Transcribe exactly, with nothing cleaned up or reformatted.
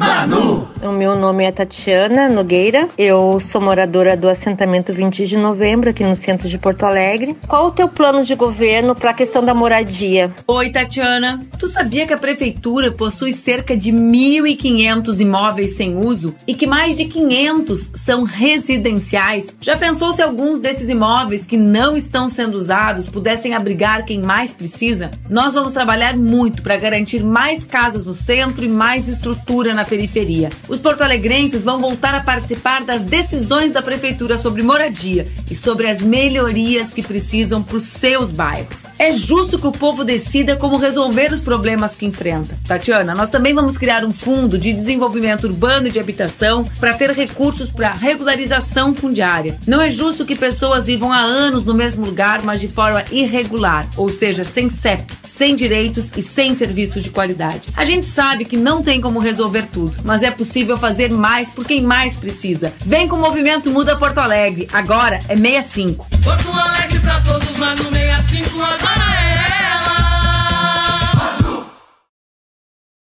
Manu! O meu nome é Tatiana Nogueira, eu sou moradora do assentamento vinte de novembro, aqui no centro de Porto Alegre. Qual o teu plano de governo para a questão da moradia? Oi, Tatiana. Tu sabia que a prefeitura possui cerca de mil e quinhentos imóveis sem uso e que mais de quinhentos são residenciais? Já pensou se alguns desses imóveis que não estão sendo usados pudessem abrigar quem mais precisa? Nós vamos trabalhar muito para garantir mais casas no centro e mais estrutura na periferia. Os porto-alegrenses vão voltar a participar das decisões da prefeitura sobre moradia e sobre as melhorias que precisam para os seus bairros. É justo que o povo decida como resolver os problemas que enfrenta. Tatiana, nós também vamos criar um fundo de desenvolvimento urbano e de habitação para ter recursos para regularização fundiária. Não é justo que pessoas vivam há anos no mesmo lugar, mas de forma irregular, ou seja, sem C E P, sem direitos e sem serviços de qualidade. A gente sabe que não tem como resolver tudo, mas é possível fazer mais por quem mais precisa. Vem com o movimento Muda Porto Alegre. Agora é sessenta e cinco. Porto Alegre pra todos, Manu, sessenta e cinco agora.